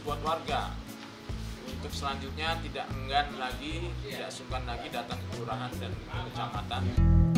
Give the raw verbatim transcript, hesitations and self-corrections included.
buat warga untuk selanjutnya tidak enggan lagi, tidak sungkan lagi datang ke kelurahan dan ke kecamatan.